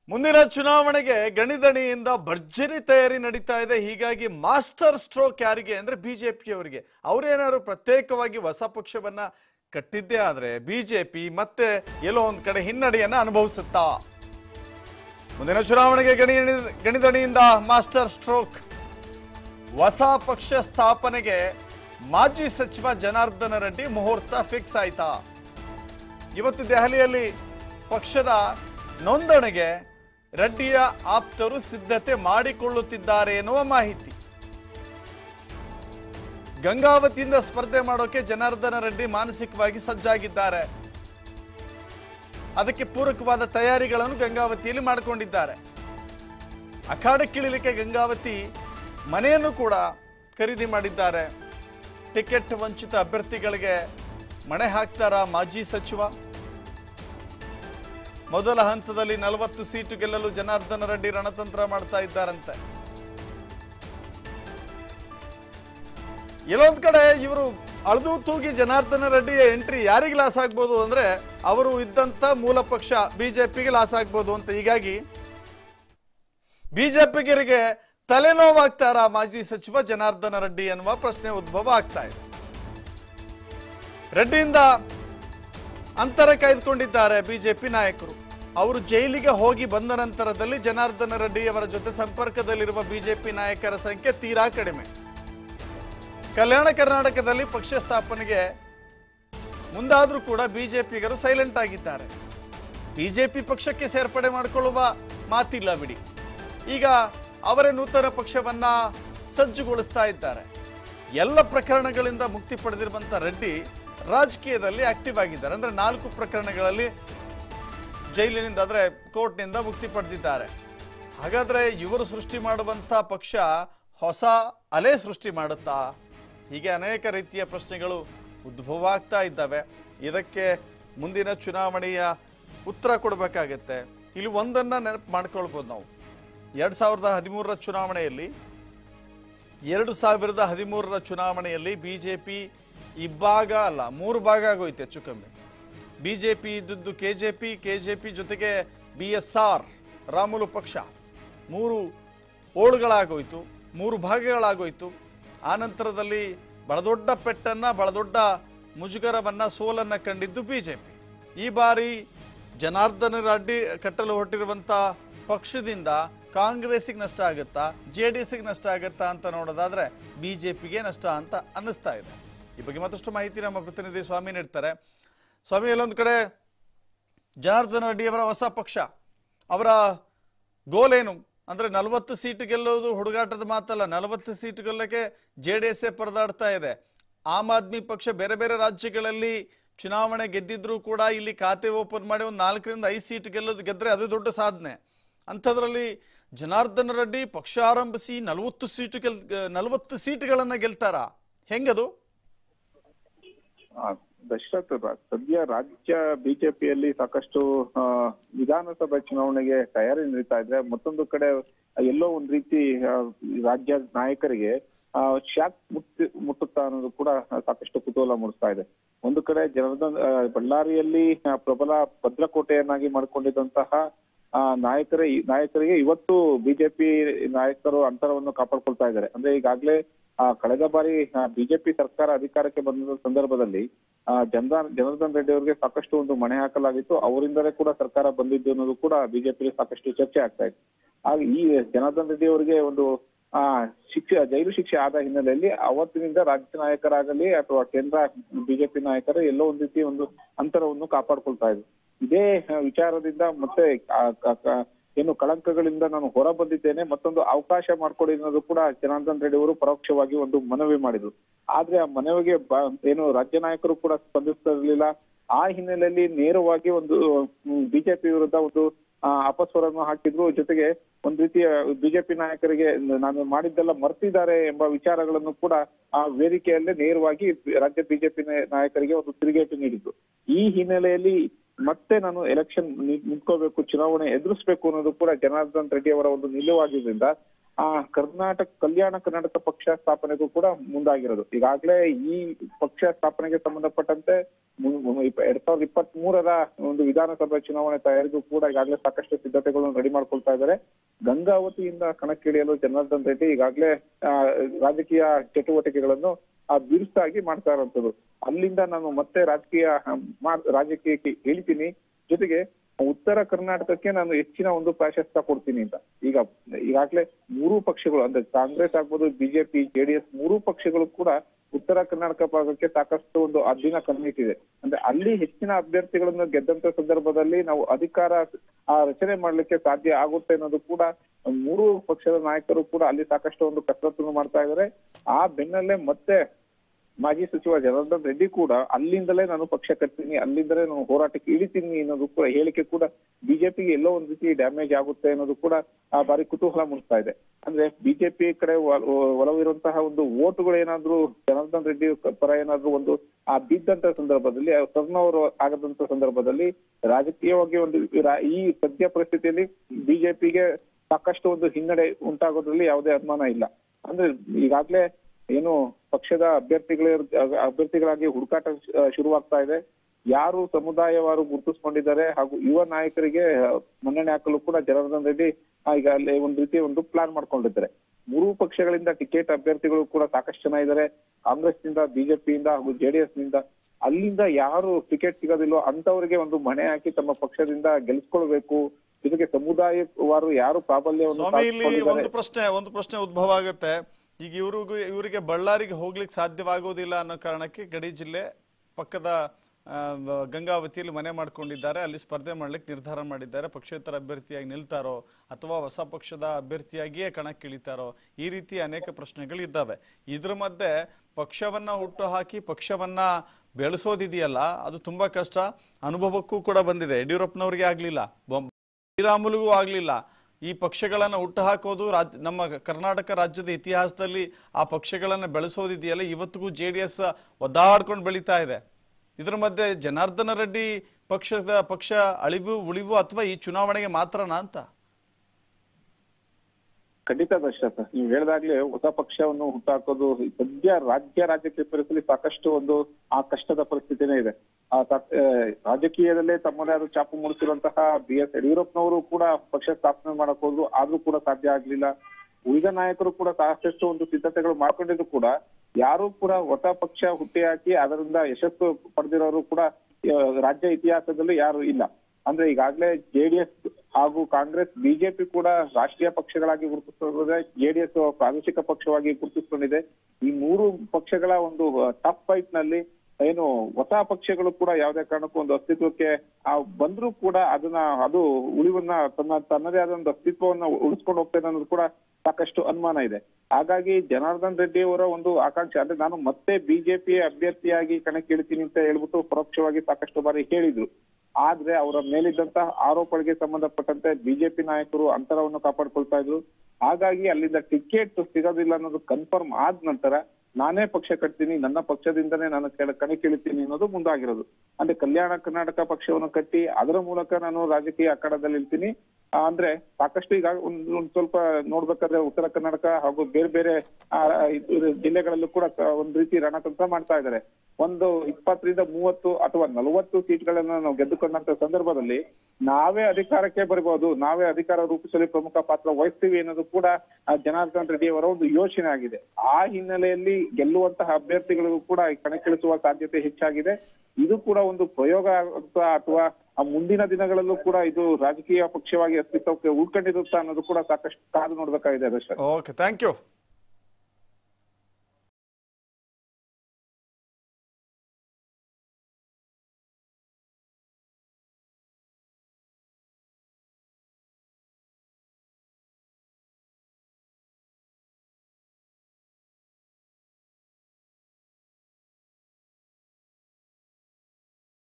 ಮುಂದಿನ ಚುನಾವಣೆಗೆ ಗಣಿದಣಿಯಿಂದ ಭರ್ಜರಿ ತಯಾರಿ ನಡೀತಾ ಇದೆ. ಹೀಗಾಗಿ ಮಾಸ್ಟರ್ ಸ್ಟ್ರೋಕ್ ಯಾರಿಗೆ ಅಂದ್ರೆ ಬಿಜೆಪಿಯವರಿಗೆ. ಅವರೇನಾದ್ರು ಪ್ರತ್ಯೇಕವಾಗಿ ಹೊಸ ಪಕ್ಷವನ್ನ ಕಟ್ಟಿದ್ದೇ ಆದ್ರೆ ಬಿಜೆಪಿ ಮತ್ತೆ ಎಲ್ಲೋ ಒಂದ್ ಕಡೆ ಹಿನ್ನಡೆಯನ್ನ ಅನುಭವಿಸುತ್ತಾ? ಮುಂದಿನ ಚುನಾವಣೆಗೆ ಗಣಿದಣಿಯಿಂದ ಮಾಸ್ಟರ್ ಸ್ಟ್ರೋಕ್. ಹೊಸ ಪಕ್ಷ ಸ್ಥಾಪನೆಗೆ ಮಾಜಿ ಸಚಿವ ಜನಾರ್ದನ ರೆಡ್ಡಿ ಮುಹೂರ್ತ ಫಿಕ್ಸ್ ಆಯ್ತಾ? ಇವತ್ತು ದೆಹಲಿಯಲ್ಲಿ ಪಕ್ಷದ ನೋಂದಣಿಗೆ ರೆಡ್ಡಿಯ ಆಪ್ತರು ಸಿದ್ಧತೆ ಮಾಡಿಕೊಳ್ಳುತ್ತಿದ್ದಾರೆ ಎನ್ನುವ ಮಾಹಿತಿ. ಗಂಗಾವತಿಯಿಂದ ಸ್ಪರ್ಧೆ ಮಾಡೋಕೆ ಜನಾರ್ದನ ರೆಡ್ಡಿ ಮಾನಸಿಕವಾಗಿ ಸಜ್ಜಾಗಿದ್ದಾರೆ. ಅದಕ್ಕೆ ಪೂರಕವಾದ ತಯಾರಿಗಳನ್ನು ಗಂಗಾವತಿಯಲ್ಲಿ ಮಾಡಿಕೊಂಡಿದ್ದಾರೆ. ಅಖಾಡಕ್ಕಿಳಿಲಿಕ್ಕೆ ಗಂಗಾವತಿ ಮನೆಯನ್ನು ಕೂಡ ಖರೀದಿ ಮಾಡಿದ್ದಾರೆ. ಟಿಕೆಟ್ ವಂಚಿತ ಅಭ್ಯರ್ಥಿಗಳಿಗೆ ಮಣೆ ಹಾಕ್ತಾರ ಮಾಜಿ ಸಚಿವ? ಮೊದಲ ಹಂತದಲ್ಲಿ 40 ಸೀಟು ಗೆಲ್ಲಲು ಜನಾರ್ದನ ರೆಡ್ಡಿ ರಣತಂತ್ರ ಮಾಡ್ತಾ ಇದ್ದಾರಂತೆ. ಎಲ್ಲೊಂದ್ ಕಡೆ ಇವರು ಅಳದು ತೂಗಿ ಜನಾರ್ದನ ರೆಡ್ಡಿಯ ಎಂಟ್ರಿ ಯಾರಿಗೆ ಲಾಸ್ ಆಗ್ಬೋದು ಅಂದ್ರೆ ಅವರು ಇದ್ದಂತ ಮೂಲ ಪಕ್ಷ ಬಿಜೆಪಿಗೆ ಲಾಸ್ ಆಗ್ಬೋದು ಅಂತ. ಹೀಗಾಗಿ ಬಿಜೆಪಿಗರಿಗೆ ತಲೆನೋವಾಗ್ತಾರ ಮಾಜಿ ಸಚಿವ ಜನಾರ್ದನ ರೆಡ್ಡಿ ಎನ್ನುವ ಪ್ರಶ್ನೆ ಉದ್ಭವ ಆಗ್ತಾ ಇದೆ. ರೆಡ್ಡಿಯಿಂದ ಅಂತರ ಕಾಯ್ದುಕೊಂಡಿದ್ದಾರೆ ಬಿಜೆಪಿ ನಾಯಕರು. ಅವರು ಜೈಲಿಗೆ ಹೋಗಿ ಬಂದ ನಂತರದಲ್ಲಿ ಜನಾರ್ದನ ರೆಡ್ಡಿ ಅವರ ಜೊತೆ ಸಂಪರ್ಕದಲ್ಲಿರುವ ಬಿಜೆಪಿ ನಾಯಕರ ಸಂಖ್ಯೆ ತೀರಾ ಕಡಿಮೆ. ಕಲ್ಯಾಣ ಕರ್ನಾಟಕದಲ್ಲಿ ಪಕ್ಷ ಸ್ಥಾಪನೆಗೆ ಮುಂದಾದ್ರೂ ಕೂಡ ಬಿಜೆಪಿಗರು ಸೈಲೆಂಟ್ ಆಗಿದ್ದಾರೆ. ಬಿಜೆಪಿ ಪಕ್ಷಕ್ಕೆ ಸೇರ್ಪಡೆ ಮಾಡಿಕೊಳ್ಳುವ ಮಾತಿಲ್ಲ ಬಿಡಿ. ಈಗ ಅವರೇ ನೂತನ ಪಕ್ಷವನ್ನ ಸಜ್ಜುಗೊಳಿಸ್ತಾ ಇದ್ದಾರೆ. ಎಲ್ಲ ಪ್ರಕರಣಗಳಿಂದ ಮುಕ್ತಿ ಪಡೆದಿರುವಂತ ರೆಡ್ಡಿ ರಾಜಕೀಯದಲ್ಲಿ ಆಕ್ಟಿವ್ ಆಗಿದ್ದಾರೆ. ಅಂದ್ರೆ 4 ಪ್ರಕರಣಗಳಲ್ಲಿ ಜೈಲಿನಿಂದ ಅಂದ್ರೆ ಕೋರ್ಟ್ನಿಂದ ಮುಕ್ತಿ ಪಡೆದಿದ್ದಾರೆ. ಹಾಗಾದ್ರೆ ಇವರು ಸೃಷ್ಟಿ ಮಾಡುವಂತ ಪಕ್ಷ ಹೊಸ ಅಲೆ ಸೃಷ್ಟಿ ಮಾಡುತ್ತಾ? ಹೀಗೆ ಅನೇಕ ರೀತಿಯ ಪ್ರಶ್ನೆಗಳು ಉದ್ಭವ ಆಗ್ತಾ ಇದ್ದಾವೆ. ಇದಕ್ಕೆ ಮುಂದಿನ ಚುನಾವಣೆಯ ಉತ್ತರ ಕೊಡಬೇಕಾಗತ್ತೆ. ಇಲ್ಲಿ ಒಂದನ್ನ ನೆನಪು ಮಾಡ್ಕೊಳ್ಬೋದು ನಾವು. 2013ರ ಚುನಾವಣೆಯಲ್ಲಿ 2013ರ ಚುನಾವಣೆಯಲ್ಲಿ ಬಿಜೆಪಿ ಇಬ್ಬಾಗ ಅಲ್ಲ 3 ಭಾಗ ಆಗೋಯ್ತು ಹೆಚ್ಚು ಕಮ್ಮಿ. ಬಿಜೆಪಿ ಇದ್ದದ್ದು ಕೆಜೆಪಿ ಜೊತೆಗೆ BSR ರಾಮುಲು ಪಕ್ಷ 3 ಓಳುಗಳಾಗೋಯ್ತು, 3 ಭಾಗಗಳಾಗೋಯ್ತು. ಆ ನಂತರದಲ್ಲಿ ಬಹಳ ಪೆಟ್ಟನ್ನ ಬಹಳ ಮುಜುಗರವನ್ನ ಸೋಲನ್ನ ಕಂಡಿದ್ದು ಬಿಜೆಪಿ. ಈ ಬಾರಿ ಜನಾರ್ದನ ರೆಡ್ಡಿ ಕಟ್ಟಲು ಹೊರಟಿರುವಂತ ಪಕ್ಷದಿಂದ ಕಾಂಗ್ರೆಸ್ಗೆ ನಷ್ಟ ಆಗುತ್ತಾ JDSಗೆ ನಷ್ಟ ಆಗುತ್ತಾ ಅಂತ ನೋಡೋದಾದ್ರೆ ಬಿಜೆಪಿಗೆ ನಷ್ಟ ಅಂತ ಅನ್ನಿಸ್ತಾ ಇದೆ. ಈ ಬಗ್ಗೆ ಮತ್ತಷ್ಟು ಮಾಹಿತಿ ನಮ್ಮ ಪ್ರತಿನಿಧಿ ಸ್ವಾಮಿ ನೀಡ್ತಾರೆ. ಸ್ವಾಮಿ, ಎಲ್ಲೊಂದು ಕಡೆ ಜನಾರ್ದನ ರೆಡ್ಡಿ ಅವರ ಹೊಸ ಪಕ್ಷ, ಅವರ ಗೋಲ್ ಏನು ಅಂದ್ರೆ 40 ಸೀಟು ಗೆಲ್ಲೋದು ಹುಡುಗಾಟದ ಮಾತಲ್ಲ. 40 ಸೀಟು ಗೆಲ್ಲಕ್ಕೆ JDS ಪರದಾಡ್ತಾ ಇದೆ. ಆಮ್ ಆದ್ಮಿ ಪಕ್ಷ ಬೇರೆ ಬೇರೆ ರಾಜ್ಯಗಳಲ್ಲಿ ಚುನಾವಣೆ ಗೆದ್ದಿದ್ರು ಕೂಡ ಇಲ್ಲಿ ಖಾತೆ ಓಪನ್ ಮಾಡಿ ಒಂದು 4ರಿಂದ 5 ಸೀಟು ಗೆದ್ರೆ ಅದು ದೊಡ್ಡ ಸಾಧನೆ. ಅಂಥದ್ರಲ್ಲಿ ಜನಾರ್ದನ ರೆಡ್ಡಿ ಪಕ್ಷ ಆರಂಭಿಸಿ 40 ಸೀಟುಗಳನ್ನ ಗೆಲ್ತಾರ? ಹೆಂಗದು? ದಶರಥ್, ಸದ್ಯ ರಾಜ್ಯ ಬಿಜೆಪಿಯಲ್ಲಿ ಸಾಕಷ್ಟು ವಿಧಾನಸಭಾ ಚುನಾವಣೆಗೆ ತಯಾರಿ ನಡೀತಾ ಇದೆ. ಮತ್ತೊಂದು ಕಡೆ ಎಲ್ಲೋ ಒಂದ್ ರೀತಿ ರಾಜ್ಯ ನಾಯಕರಿಗೆ ಶಾಕ್ ಮುಟ್ಟುತ್ತಾ ಅನ್ನೋದು ಕೂಡ ಸಾಕಷ್ಟು ಕುತೂಹಲ ಮೂಡಿಸ್ತಾ ಇದೆ. ಒಂದು ಕಡೆ ಬಳ್ಳಾರಿಯಲ್ಲಿ ಪ್ರಬಲ ಭದ್ರಕೋಟೆಯನ್ನಾಗಿ ಮಾಡಿಕೊಂಡಿದ್ದಂತಹ ನಾಯಕರಿಗೆ ಇವತ್ತು ಬಿಜೆಪಿ ನಾಯಕರು ಅಂತರವನ್ನು ಕಾಪಾಡ್ಕೊಳ್ತಾ ಇದ್ದಾರೆ. ಅಂದ್ರೆ ಈಗಾಗಲೇ ಕಳೆದ ಬಾರಿ ಬಿಜೆಪಿ ಸರ್ಕಾರ ಅಧಿಕಾರಕ್ಕೆ ಬಂದ ಸಂದರ್ಭದಲ್ಲಿ ಜನಾರ್ದನ್ ರೆಡ್ಡಿ ಅವರಿಗೆ ಸಾಕಷ್ಟು ಒಂದು ಮಣೆ ಹಾಕಲಾಗಿತ್ತು. ಅವರಿಂದಲೇ ಕೂಡ ಸರ್ಕಾರ ಬಂದಿದ್ದು ಅನ್ನೋದು ಕೂಡ ಬಿಜೆಪಿ ಸಾಕಷ್ಟು ಚರ್ಚೆ ಆಗ್ತಾ ಇತ್ತು. ಹಾಗೆ ಈ ಜನಾರ್ದನ್ ರೆಡ್ಡಿ ಅವರಿಗೆ ಒಂದು ಜೈಲು ಶಿಕ್ಷೆ ಆದ ಹಿನ್ನೆಲೆಯಲ್ಲಿ ಅವತ್ತಿನಿಂದ ರಾಜ್ಯ ನಾಯಕರಾಗಲಿ ಅಥವಾ ಕೇಂದ್ರ ಬಿಜೆಪಿ ನಾಯಕರು ಎಲ್ಲೋ ಒಂದ್ ರೀತಿ ಒಂದು ಅಂತರವನ್ನು ಕಾಪಾಡ್ಕೊಳ್ತಾ ಇದ್ರು. ಇದೇ ವಿಚಾರದಿಂದ ಮತ್ತೆ ಏನು ಕಳಂಕಗಳಿಂದ ನಾನು ಹೊರ ಬಂದಿದ್ದೇನೆ, ಮತ್ತೊಂದು ಅವಕಾಶ ಮಾಡ್ಕೊಡಿ ಅನ್ನೋದು ಕೂಡ ಜನಾರ್ದನ್ ರೆಡ್ಡಿ ಅವರು ಪರೋಕ್ಷವಾಗಿ ಒಂದು ಮನವಿ ಮಾಡಿದ್ರು. ಆದ್ರೆ ಆ ಮನವಿಗೆ ಏನು ರಾಜ್ಯ ನಾಯಕರು ಕೂಡ ಸ್ಪಂದಿಸ್ತಿರ್ಲಿಲ್ಲ. ಆ ಹಿನ್ನೆಲೆಯಲ್ಲಿ ನೇರವಾಗಿ ಒಂದು ಬಿಜೆಪಿ ವಿರುದ್ಧ ಒಂದು ಅಪಸ್ವರನ್ನು ಹಾಕಿದ್ರು. ಜೊತೆಗೆ ಒಂದ್ ರೀತಿಯ ಬಿಜೆಪಿ ನಾಯಕರಿಗೆ ನಾನು ಮಾಡಿದ್ದೆಲ್ಲ ಮರ್ತಿದ್ದಾರೆ ಎಂಬ ವಿಚಾರಗಳನ್ನು ಕೂಡ ಆ ವೇದಿಕೆಯಲ್ಲೇ ನೇರವಾಗಿ ರಾಜ್ಯ ಬಿಜೆಪಿ ನಾಯಕರಿಗೆ ಒಂದು ತಿರುಗೇಟು ನೀಡಿದ್ರು. ಈ ಹಿನ್ನೆಲೆಯಲ್ಲಿ ಮತ್ತೆ ನಾನು ಎಲೆಕ್ಷನ್ ನಿಂತ್ಕೋಬೇಕು, ಚುನಾವಣೆ ಎದುರಿಸಬೇಕು ಅನ್ನೋದು ಕೂಡ ಜನಾರ್ದನ್ ರೆಡ್ಡಿ ಅವರ ಒಂದು ನಿಲುವಾಗಿದ್ದರಿಂದ ಕಲ್ಯಾಣ ಕರ್ನಾಟಕ ಪಕ್ಷ ಸ್ಥಾಪನೆಗೂ ಕೂಡ ಮುಂದಾಗಿರೋದು. ಈಗಾಗಲೇ ಈ ಪಕ್ಷ ಸ್ಥಾಪನೆಗೆ ಸಂಬಂಧಪಟ್ಟಂತೆ 2023ರ ಒಂದು ವಿಧಾನಸಭಾ ಚುನಾವಣೆ ತಯಾರಿಗೂ ಕೂಡ ಈಗಾಗಲೇ ಸಾಕಷ್ಟು ಸಿದ್ಧತೆಗಳನ್ನು ರೆಡಿ ಮಾಡ್ಕೊಳ್ತಾ ಇದ್ದಾರೆ. ಗಂಗಾವತಿಯಿಂದ ಕಣಕ್ಕಿಳಿಯಲು ಜನಾರ್ದನ್ ರೆಡ್ಡಿ ಈಗಾಗಲೇ ರಾಜಕೀಯ ಚಟುವಟಿಕೆಗಳನ್ನು ಬಿರುಸಾಗಿ ಮಾಡ್ತಾ ಇರುವಂತದ್ದು. ಅಲ್ಲಿಂದ ನಾನು ಮತ್ತೆ ರಾಜಕೀಯಕ್ಕೆ ಇಳಿತೀನಿ, ಜೊತೆಗೆ ಉತ್ತರ ಕರ್ನಾಟಕಕ್ಕೆ ನಾನು ಹೆಚ್ಚಿನ ಒಂದು ಪ್ರಾಶಸ್ತ್ಯ ಕೊಡ್ತೀನಿ ಅಂತ. ಈಗಾಗಲೇ ಮೂರೂ ಪಕ್ಷಗಳು ಅಂದ್ರೆ ಕಾಂಗ್ರೆಸ್ ಆಗ್ಬೋದು, ಬಿಜೆಪಿ, ಜೆಡಿಎಸ್ ಮೂರೂ ಪಕ್ಷಗಳು ಕೂಡ ಉತ್ತರ ಕರ್ನಾಟಕ ಭಾಗಕ್ಕೆ ಸಾಕಷ್ಟು ಒಂದು ಅಧೀನ ಕಣ್ಣಿಟ್ಟಿದೆ. ಅಂದ್ರೆ ಅಲ್ಲಿ ಹೆಚ್ಚಿನ ಅಭ್ಯರ್ಥಿಗಳನ್ನು ಗೆದ್ದಂತ ಸಂದರ್ಭದಲ್ಲಿ ನಾವು ಅಧಿಕಾರ ರಚನೆ ಮಾಡ್ಲಿಕ್ಕೆ ಸಾಧ್ಯ ಆಗುತ್ತೆ ಅನ್ನೋದು ಕೂಡ ಮೂರು ಪಕ್ಷದ ನಾಯಕರು ಕೂಡ ಅಲ್ಲಿ ಸಾಕಷ್ಟು ಒಂದು ಕಸರತ್ತನ್ನು ಮಾಡ್ತಾ ಇದ್ದಾರೆ. ಆ ಬೆನ್ನಲ್ಲೇ ಮತ್ತೆ ಮಾಜಿ ಸಚಿವ ಜನಾರ್ದನ್ ರೆಡ್ಡಿ ಕೂಡ ಅಲ್ಲಿಂದಲೇ ನಾನು ಪಕ್ಷ ಕಟ್ತೀನಿ, ಅಲ್ಲಿಂದಲೇ ನಾನು ಹೋರಾಟಕ್ಕೆ ಇಳಿತೀನಿ ಅನ್ನೋದು ಕೂಡ ಹೇಳಿಕೆ ಕೂಡ ಬಿಜೆಪಿಗೆ ಎಲ್ಲೋ ಒಂದ್ ರೀತಿ ಡ್ಯಾಮೇಜ್ ಆಗುತ್ತೆ ಅನ್ನೋದು ಕೂಡ ಭಾರಿ ಕುತೂಹಲ ಮೂಡಿಸ್ತಾ ಇದೆ. ಅಂದ್ರೆ ಬಿಜೆಪಿ ಕಡೆ ಒಲವಿರುವಂತಹ ಒಂದು ಓಟುಗಳು ಏನಾದ್ರು ಜನಾರ್ದನ್ ರೆಡ್ಡಿ ಪರ ಏನಾದ್ರು ಒಂದು ಬಿದ್ದಂತ ಸಂದರ್ಭದಲ್ಲಿ, ಟರ್ನ್ ಓವರ್ ಆಗದಂತ ಸಂದರ್ಭದಲ್ಲಿ ರಾಜಕೀಯವಾಗಿ ಒಂದು ಈ ಸದ್ಯ ಪರಿಸ್ಥಿತಿಯಲ್ಲಿ ಬಿಜೆಪಿಗೆ ಸಾಕಷ್ಟು ಒಂದು ಹಿನ್ನಡೆ ಉಂಟಾಗೋದ್ರಲ್ಲಿ ಯಾವುದೇ ಅನುಮಾನ ಇಲ್ಲ. ಅಂದ್ರೆ ಈಗಾಗ್ಲೇ ಏನು ಪಕ್ಷದ ಅಭ್ಯರ್ಥಿಗಳಾಗಿ ಹುಡುಕಾಟ ಶುರುವಾಗ್ತಾ ಇದೆ. ಯಾರು ಸಮುದಾಯವಾರು ಗುರುತಿಸ್ಕೊಂಡಿದ್ದಾರೆ ಹಾಗೂ ಯುವ ನಾಯಕರಿಗೆ ಮನ್ನಣೆ ಹಾಕಲು ಕೂಡ ಜನಾರ್ದನ್ ರೆಡ್ಡಿ ಈಗ ಅಲ್ಲಿ ಒಂದ್ ರೀತಿ ಒಂದು ಪ್ಲಾನ್ ಮಾಡ್ಕೊಂಡಿದ್ದಾರೆ. ಮೂರೂ ಪಕ್ಷಗಳಿಂದ ಟಿಕೆಟ್ ಅಭ್ಯರ್ಥಿಗಳು ಕೂಡ ಸಾಕಷ್ಟು ಜನ ಇದ್ದಾರೆ. ಕಾಂಗ್ರೆಸ್ನಿಂದ, ಬಿಜೆಪಿಯಿಂದ ಹಾಗೂ ಜೆಡಿಎಸ್ ನಿಂದ. ಅಲ್ಲಿಂದ ಯಾರು ಟಿಕೆಟ್ ಸಿಗೋದಿಲ್ಲೋ ಅಂತವರಿಗೆ ಒಂದು ಮಣೆ ಹಾಕಿ ತಮ್ಮ ಪಕ್ಷದಿಂದ ಗೆಲ್ಸ್ಕೊಳ್ಬೇಕು. ಇದಕ್ಕೆ ಸಮುದಾಯವಾರು ಯಾರು ಪ್ರಾಬಲ್ಯವನ್ನು ಒಂದು ಪ್ರಶ್ನೆ ಉದ್ಭವ ಆಗುತ್ತೆ. ಈಗ ಇವರಿಗೆ ಬಳ್ಳಾರಿಗೆ ಹೋಗ್ಲಿಕ್ಕೆ ಸಾಧ್ಯವಾಗೋದಿಲ್ಲ ಅನ್ನೋ ಕಾರಣಕ್ಕೆ ಗಡಿ ಜಿಲ್ಲೆ ಪಕ್ಕದ ಗಂಗಾವತಿಯಲ್ಲಿ ಮನೆ ಮಾಡ್ಕೊಂಡಿದ್ದಾರೆ. ಅಲ್ಲಿ ಸ್ಪರ್ಧೆ ಮಾಡ್ಲಿಕ್ಕೆ ನಿರ್ಧಾರ ಮಾಡಿದ್ದಾರೆ. ಪಕ್ಷೇತರ ಅಭ್ಯರ್ಥಿಯಾಗಿ ನಿಲ್ತಾರೋ ಅಥವಾ ಹೊಸ ಪಕ್ಷದ ಅಭ್ಯರ್ಥಿಯಾಗಿಯೇ ಕಣಕ್ಕಿಳಿತಾರೋ, ಈ ರೀತಿ ಅನೇಕ ಪ್ರಶ್ನೆಗಳಿದ್ದಾವೆ. ಇದ್ರ ಮಧ್ಯೆ ಪಕ್ಷವನ್ನ ಹುಟ್ಟು ಹಾಕಿ ಪಕ್ಷವನ್ನ ಬೆಳೆಸೋದಿದೆಯಲ್ಲ, ಅದು ತುಂಬಾ ಕಷ್ಟ. ಅನುಭವಕ್ಕೂ ಕೂಡ ಬಂದಿದೆ. ಯಡಿಯೂರಪ್ಪನವ್ರಿಗೆ ಆಗ್ಲಿಲ್ಲ, ಶ್ರೀರಾಮುಲುಗೂ ಆಗ್ಲಿಲ್ಲ. ಈ ಪಕ್ಷಗಳನ್ನು ಹುಟ್ಟು ಹಾಕೋದು ನಮ್ಮ ಕರ್ನಾಟಕ ರಾಜ್ಯದ ಇತಿಹಾಸದಲ್ಲಿ ಆ ಪಕ್ಷಗಳನ್ನು ಬೆಳೆಸೋದಿದೆಯಲ್ಲ, ಇವತ್ತಿಗೂ JDS ಒದ್ದಾಡ್ಕೊಂಡು ಬೆಳೀತಾ ಇದೆ. ಇದರ ಮಧ್ಯೆ ಜನಾರ್ದನ ರೆಡ್ಡಿ ಪಕ್ಷ ಅಳಿವು ಉಳಿವು ಅಥವಾ ಈ ಚುನಾವಣೆಗೆ ಮಾತ್ರನಾ ಅಂತ? ಖಂಡಿತ ದರ್ಶಕ, ನೀವು ಹೇಳಿದಾಗ್ಲೇ ಹೊಸ ಪಕ್ಷವನ್ನು ಹುಟ್ಟಾಕೋದು ಸದ್ಯ ರಾಜಕೀಯ ಪರಿಸ್ಥಿತಿ ಸಾಕಷ್ಟು ಒಂದು ಆ ಕಷ್ಟದ ಪರಿಸ್ಥಿತಿನೇ ಇದೆ. ರಾಜಕೀಯದಲ್ಲೇ ತಮ್ಮದೇ ಆದ ಚಾಪು ಮೂಡಿಸಿರುವಂತಹ BS ಯಡಿಯೂರಪ್ಪನವರು ಕೂಡ ಪಕ್ಷ ಸ್ಥಾಪನೆ ಮಾಡಕ್ ಹೋದ್ರು, ಆದ್ರೂ ಕೂಡ ಸಾಧ್ಯ ಆಗ್ಲಿಲ್ಲ. ಉಳಿದ ನಾಯಕರು ಕೂಡ ಸಾಕಷ್ಟು ಒಂದು ಸಿದ್ಧತೆಗಳು ಮಾಡ್ಕೊಂಡಿದ್ರು ಕೂಡ ಯಾರು ಕೂಡ ಹೊಸ ಪಕ್ಷ ಹುಟ್ಟಿ ಹಾಕಿ ಅದರಿಂದ ಯಶಸ್ಸು ಪಡೆದಿರೋರು ಕೂಡ ರಾಜ್ಯ ಇತಿಹಾಸದಲ್ಲಿ ಯಾರು ಇಲ್ಲ. ಅಂದ್ರೆ ಈಗಾಗಲೇ JDS ಹಾಗೂ ಕಾಂಗ್ರೆಸ್, ಬಿಜೆಪಿ ಕೂಡ ರಾಷ್ಟ್ರೀಯ ಪಕ್ಷಗಳಾಗಿ ಗುರುತಿಸಿಕೊಂಡಿದೆ, JDS ಪ್ರಾದೇಶಿಕ ಪಕ್ಷವಾಗಿ ಗುರುತಿಸಿಕೊಂಡಿದೆ. ಈ ಮೂರು ಪಕ್ಷಗಳ ಒಂದು ಟಫ್ ಫೈಟ್ ನಲ್ಲಿ ಏನು ಹೊಸ ಪಕ್ಷಗಳು ಕೂಡ ಯಾವುದೇ ಕಾರಣಕ್ಕೂ ಒಂದು ಅಸ್ತಿತ್ವಕ್ಕೆ ಬಂದ್ರೂ ಕೂಡ ಅದು ಉಳಿವನ್ನ ತನ್ನದೇ ಆದ ಒಂದು ಅಸ್ತಿತ್ವವನ್ನ ಉಳಿಸ್ಕೊಂಡು ಹೋಗ್ತೇನೆ ಅನ್ನೋದು ಕೂಡ ಸಾಕಷ್ಟು ಅನುಮಾನ ಇದೆ. ಹಾಗಾಗಿ ಜನಾರ್ದನ್ ರೆಡ್ಡಿ ಅವರ ಒಂದು ಆಕಾಂಕ್ಷೆ ಅಂದ್ರೆ ನಾನು ಮತ್ತೆ ಬಿಜೆಪಿ ಅಭ್ಯರ್ಥಿಯಾಗಿ ಕಣಕ್ಕಿಳಿತೀನಿ ಅಂತ ಹೇಳ್ಬಿಟ್ಟು ಪರೋಕ್ಷವಾಗಿ ಸಾಕಷ್ಟು ಬಾರಿ ಹೇಳಿದ್ರು. ಆದ್ರೆ ಅವರ ಮೇಲಿದ್ದಂತಹ ಆರೋಪಗಳಿಗೆ ಸಂಬಂಧಪಟ್ಟಂತೆ ಬಿಜೆಪಿ ನಾಯಕರು ಅಂತರವನ್ನು ಕಾಪಾಡ್ಕೊಳ್ತಾ ಇದ್ರು. ಹಾಗಾಗಿ ಅಲ್ಲಿಂದ ಟಿಕೆಟ್ ಸಿಗೋದಿಲ್ಲ ಅನ್ನೋದು ಕನ್ಫರ್ಮ್ ಆದ ನಂತರ ನಾನೇ ಪಕ್ಷ ಕಟ್ತೀನಿ, ನನ್ನ ಪಕ್ಷದಿಂದನೇ ನಾನು ಕಣಕ್ಕಿಳಿತೀನಿ ಅನ್ನೋದು ಮುಂದಾಗಿರೋದು. ಅಂದ್ರೆ ಕಲ್ಯಾಣ ಕರ್ನಾಟಕ ಪಕ್ಷವನ್ನು ಕಟ್ಟಿ ಅದರ ಮೂಲಕ ನಾನು ರಾಜಕೀಯ ಅಖಾಡದಲ್ಲಿ ಇರ್ತೀನಿ. ಅಂದ್ರೆ ಸಾಕಷ್ಟು ಈಗ ಒಂದ್ ಸ್ವಲ್ಪ ನೋಡ್ಬೇಕಾದ್ರೆ ಉತ್ತರ ಕರ್ನಾಟಕ ಹಾಗೂ ಬೇರೆ ಬೇರೆ ಜಿಲ್ಲೆಗಳಲ್ಲೂ ಕೂಡ ಒಂದ್ ರೀತಿ ರಣತಂತ್ರ ಮಾಡ್ತಾ ಇದ್ದಾರೆ. ಒಂದು 20ರಿಂದ 30 ಅಥವಾ 40 ಸೀಟ್ಗಳನ್ನ ನಾವು ಗೆದ್ದುಕೊಂಡಂತ ಸಂದರ್ಭದಲ್ಲಿ ನಾವೇ ಅಧಿಕಾರಕ್ಕೆ ಬರಬಹುದು, ನಾವೇ ಅಧಿಕಾರ ರೂಪಿಸಲು ಪ್ರಮುಖ ಪಾತ್ರ ವಹಿಸ್ತೀವಿ ಅನ್ನೋದು ಕೂಡ ಜನಾರ್ದನ್ ರೆಡ್ಡಿ ಅವರ ಒಂದು ಯೋಚನೆ ಆಗಿದೆ. ಆ ಹಿನ್ನೆಲೆಯಲ್ಲಿ ಗೆಲ್ಲುವಂತಹ ಅಭ್ಯರ್ಥಿಗಳಿಗೂ ಕೂಡ ಕಣಕ್ಕಿಳಿಸುವ ಸಾಧ್ಯತೆ ಹೆಚ್ಚಾಗಿದೆ. ಇದು ಕೂಡ ಒಂದು ಪ್ರಯೋಗ ಅಥವಾ ಮುಂದಿನ ದಿನಗಳಲ್ಲೂ ಕೂಡ ಇದು ರಾಜಕೀಯ ಪಕ್ಷವಾಗಿ ಅಸ್ತಿತ್ವಕ್ಕೆ ಉಳ್ಕೊಂಡಿರುತ್ತಾ ಅನ್ನೋದು ಕೂಡ ಸಾಕಷ್ಟು ಕಾದು ನೋಡ್ಬೇಕಾಗಿದೆ. Okay, thank you.